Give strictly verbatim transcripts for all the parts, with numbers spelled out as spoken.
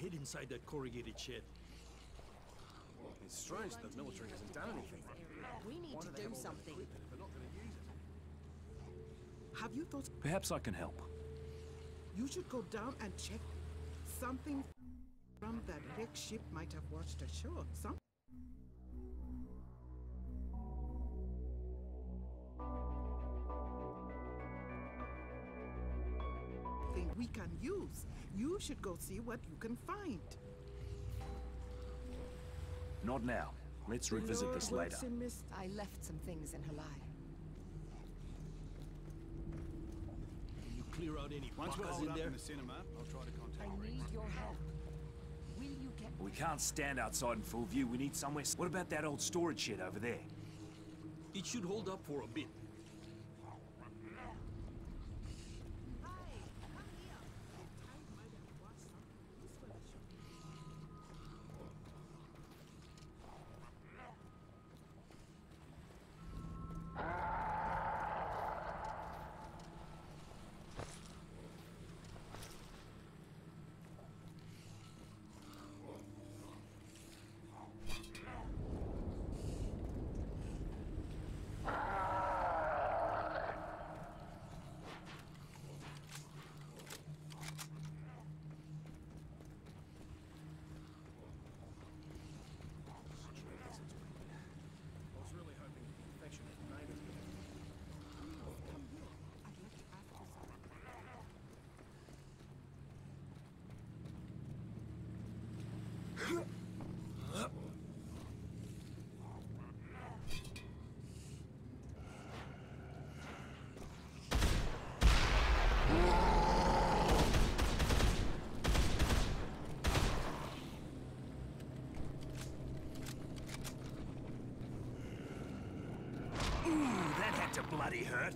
hid inside that corrugated shed. It's strange that the military hasn't done anything. We need to do something. They're not going to use it. Have you thought Perhaps I can help. you should go down and check? Something from that wrecked ship might have washed ashore. Some thing we can use. You should go see what you can find. Not now. Let's The revisit Lord this works later. in mys- I left some things in Halai. Can you clear out any Once we're buckers holed in up there? in the cinema, I'll try to contact I Rex. need your help. Will you get... We can't stand outside in full view. We need somewhere... What about that old storage shed over there? It should hold up for a bit. I was really hoping the infection had made it. Ooh, that had to bloody hurt.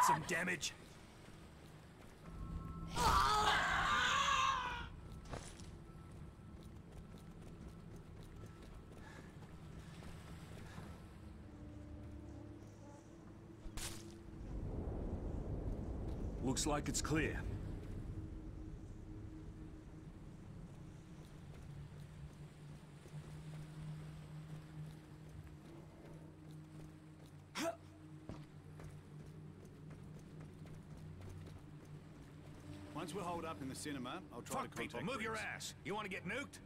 some damage? Looks like it's clear. Once we're holed up in the cinema, I'll try Fuck to contact people, move your Briggs. ass. You want to get nuked?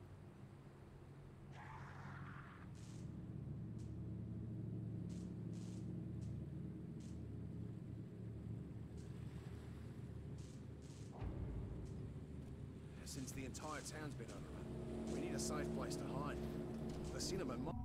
Since the entire town's been overrun, we need a safe place to hide. The cinema might...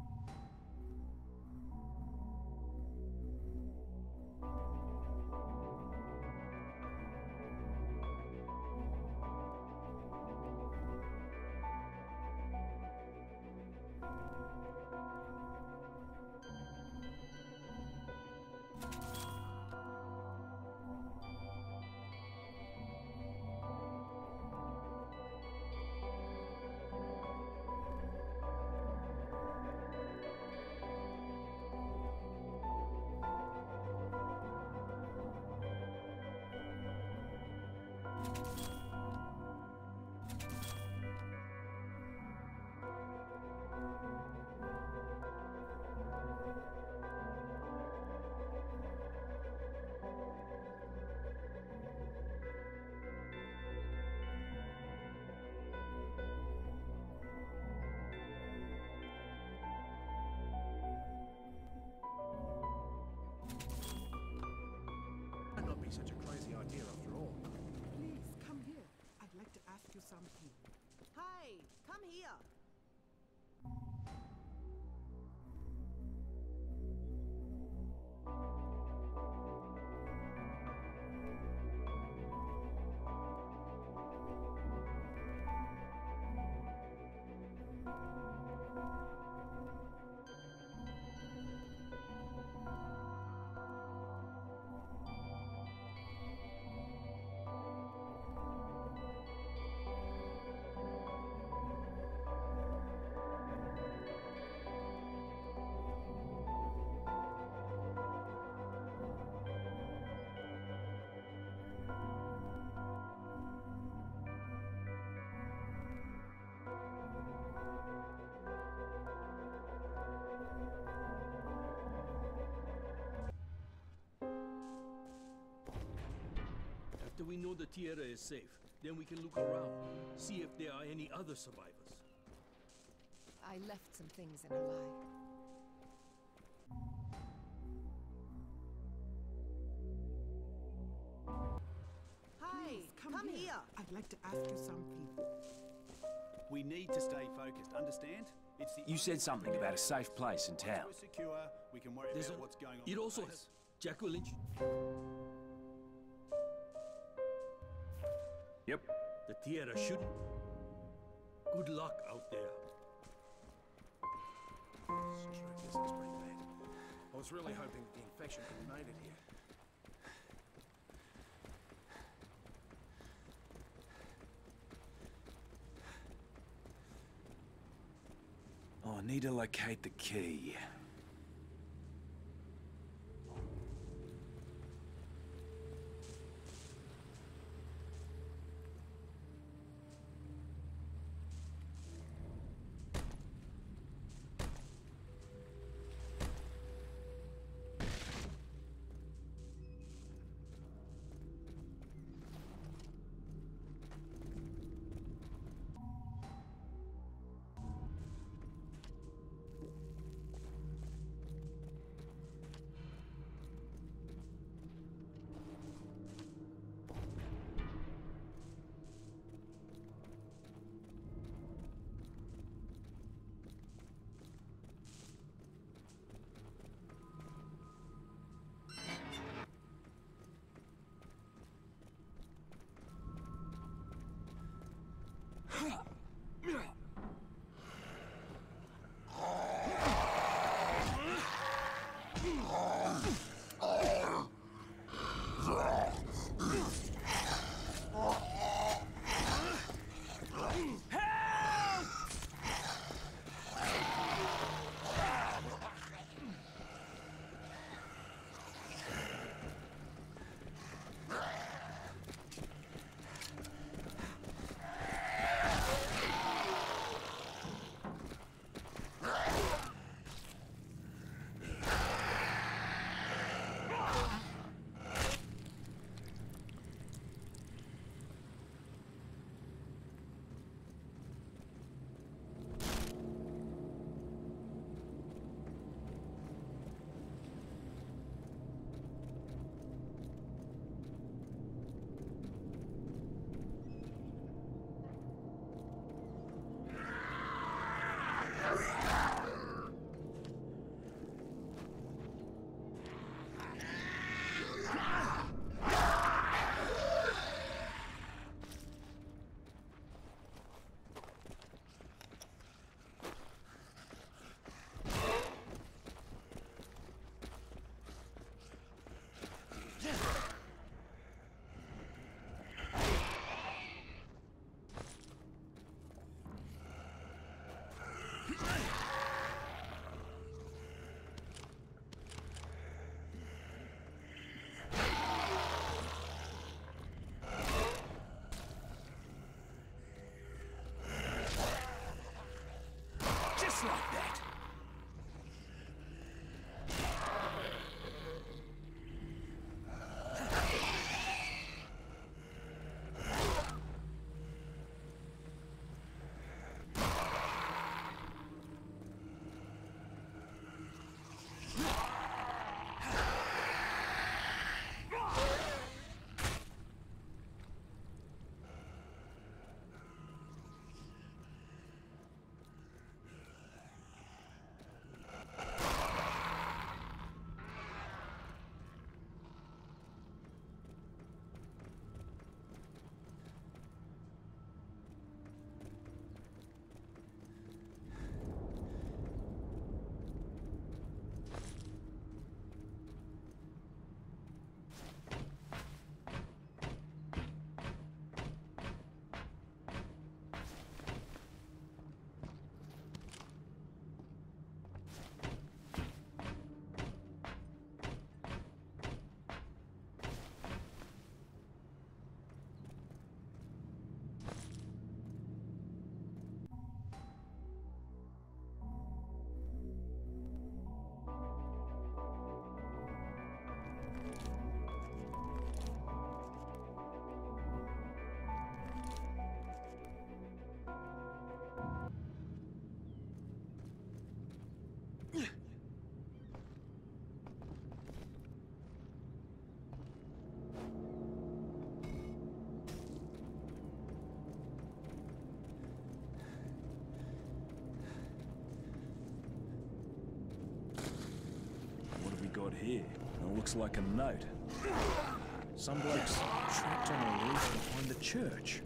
might not be such a crazy idea after all. Please, come here. I'd like to ask you something. Hey, come here. After we know the Tierra is safe, then we can look around, see if there are any other survivors. I left some things in her life. Hey, Please, come, come here. here. I'd like to ask you something. We need to stay focused, understand? It's the You only said something way about a to safe place in Once town. we're secure, we can worry There's about a- what's going on. It with also the has base. Jacqueline. Yep. The Tierra shouldn't. Good luck out there. This truth is pretty bad. I was really hoping the infection could have made it here. Oh, I need to locate the key. here. It looks like a note. Some bloke's trapped on a roof behind the church.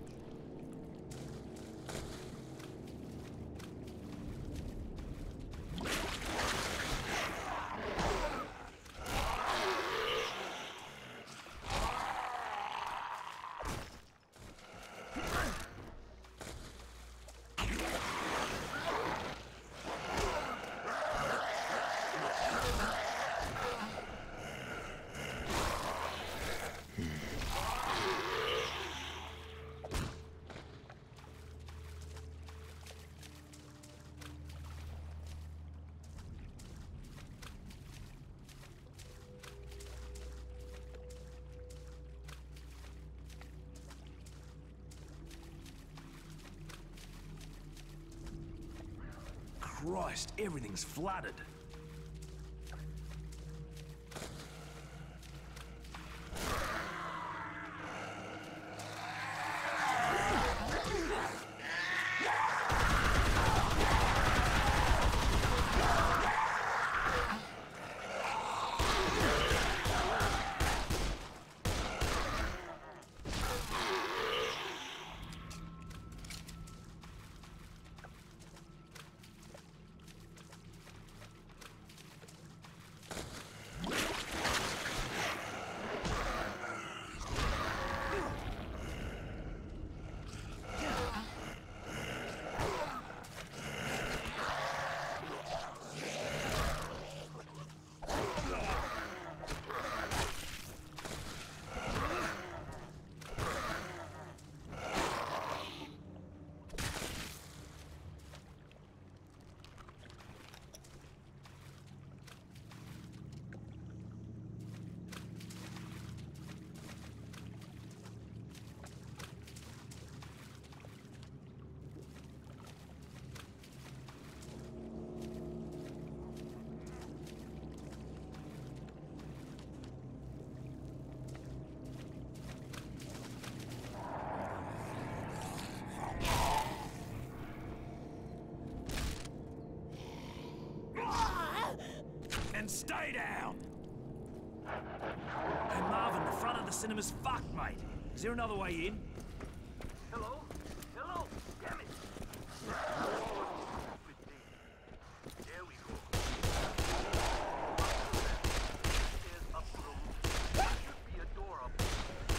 Christ, everything's flooded. And stay down! Hey Marvin, the front of the cinema's fucked, mate. Is there another way in? Hello? Hello? Damn it! There we go. Stairs up to the roof. There should be a door up there.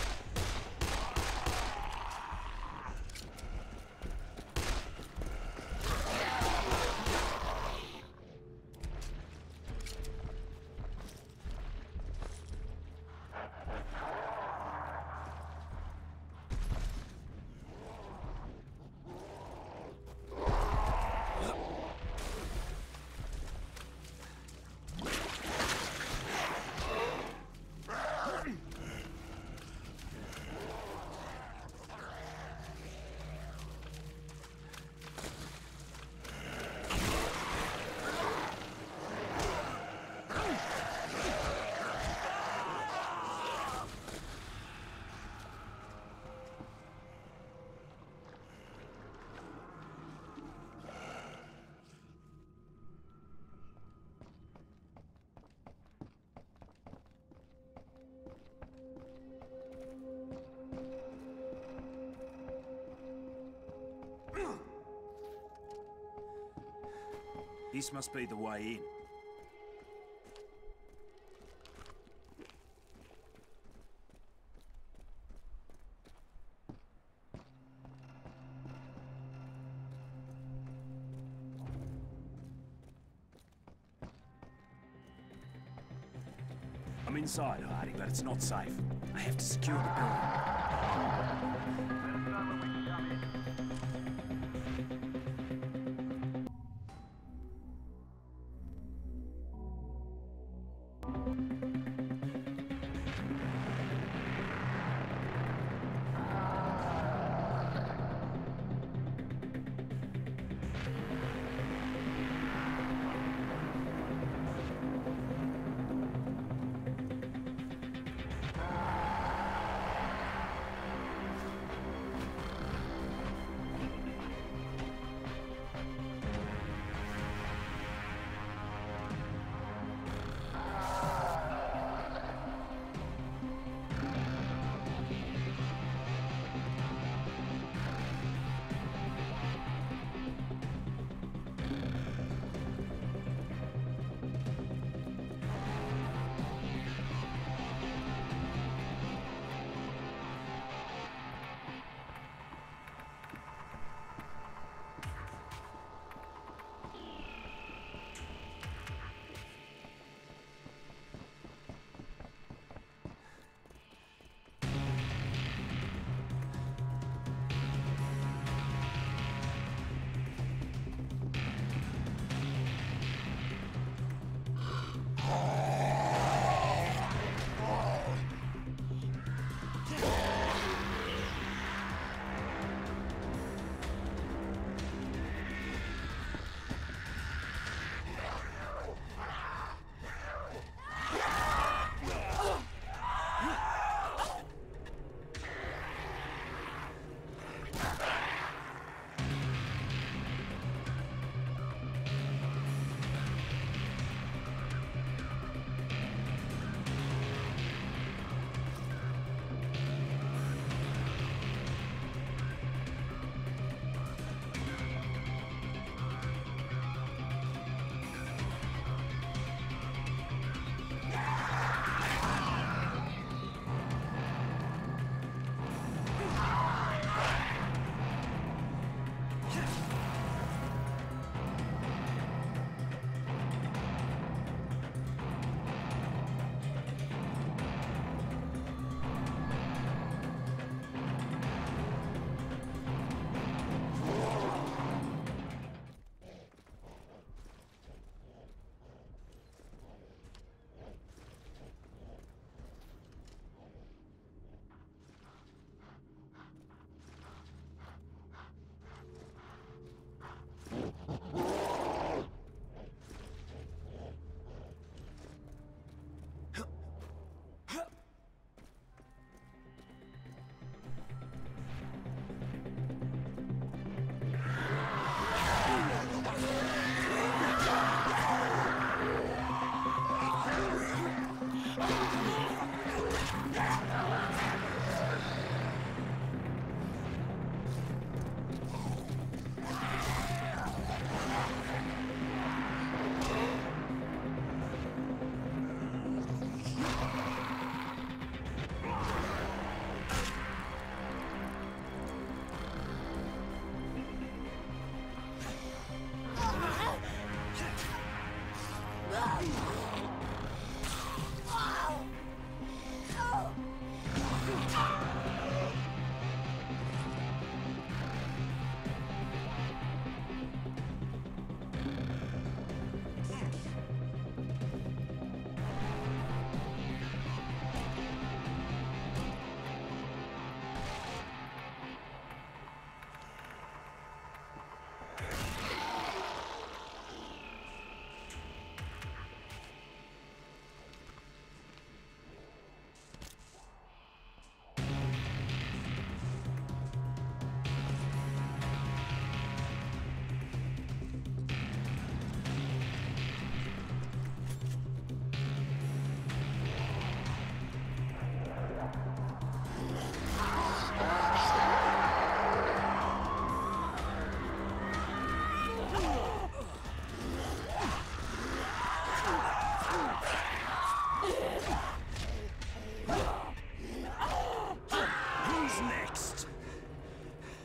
This must be the way in. I'm inside, Hardy, but it's not safe. I have to secure the building.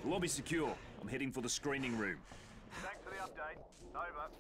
The lobby's secure. I'm heading for the screening room. Thanks for the update. Over.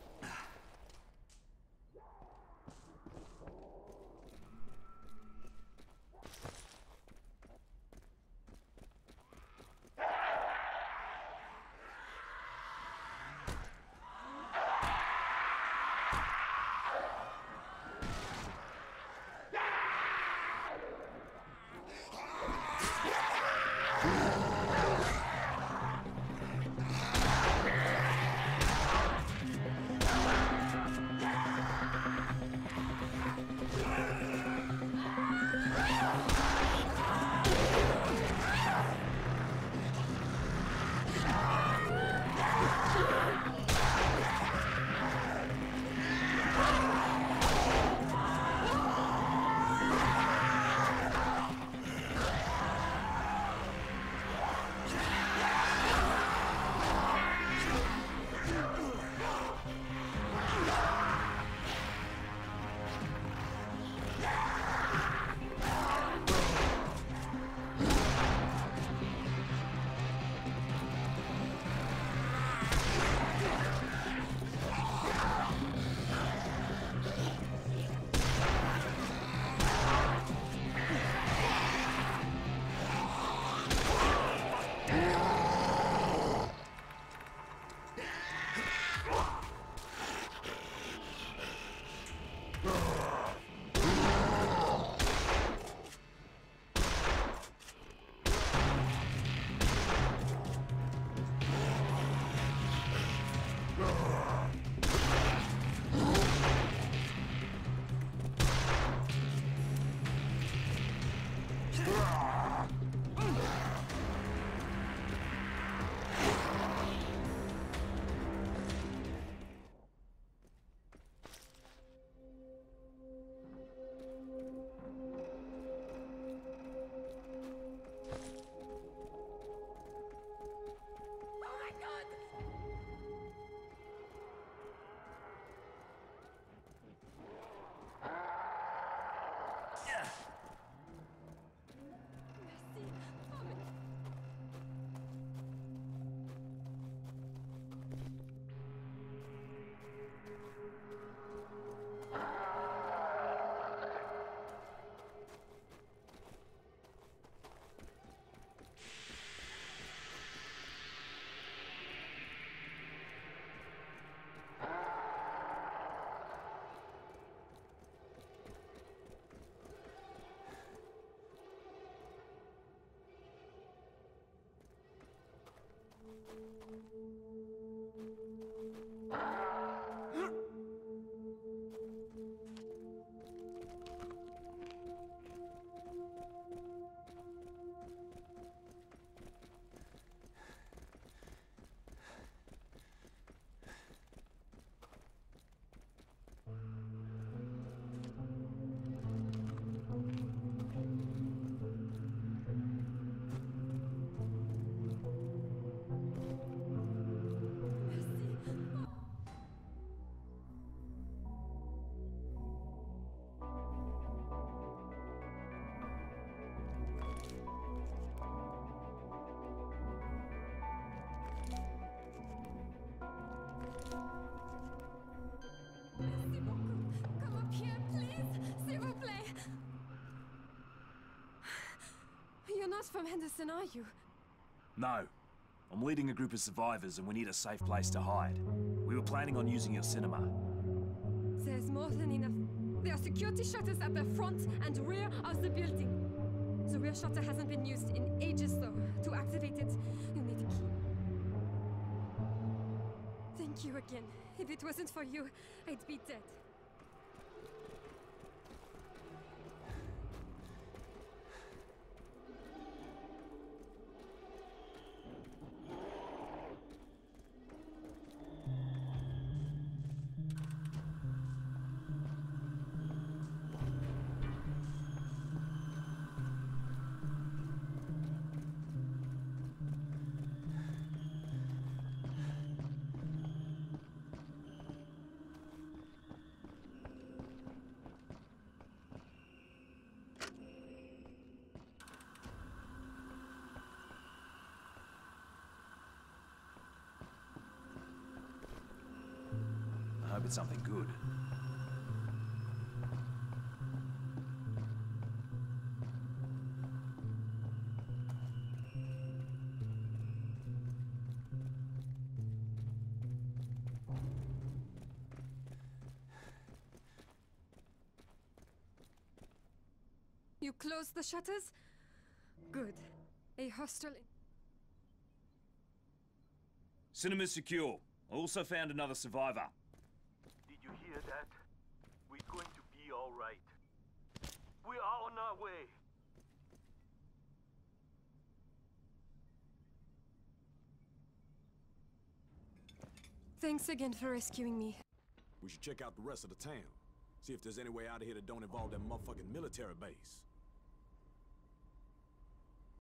You're not from Henderson, are you? No. I'm leading a group of survivors and we need a safe place to hide. We were planning on using your cinema. There's more than enough. There are security shutters at the front and rear of the building. The rear shutter hasn't been used in ages, though. To activate it, you'll need a key. Thank you again. If it wasn't for you, I'd be dead. it's something good. You closed the shutters? Good. A hostile... Cinema's secure. I also found another survivor. Did you hear that? We're going to be all right. We are on our way. Thanks again for rescuing me. We should check out the rest of the town. See if there's any way out of here that don't involve that motherfucking military base.